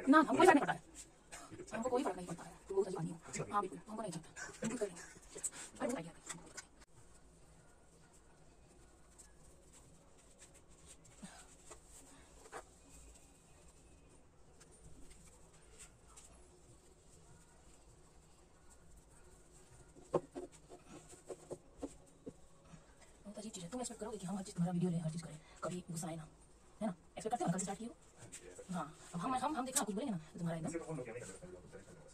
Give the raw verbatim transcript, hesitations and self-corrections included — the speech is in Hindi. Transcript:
ना हमको कोई फर्क नहीं पड़ता है, हमको कोई फर्क नहीं पड़ता है। तू बहुत अच्छी आदमी हो। हाँ बिल्कुल, हमको नहीं चाहता, बिल्कुल करेंगे। अरे बताइए बहुत अजीब चीज़ है। तुम एक्सपेक्ट करोगे कि हम हर चीज़ तुम्हारा वीडियो लें, हर चीज़ करें, कभी गुस्सा आए ना, है ना? एक्सपेक्ट करते हो ना, कल से स्टार्ट किए हो। हाँ अब हम हम हम देखा कुछ बोलेंगे ना तो तुम्हारा एकदम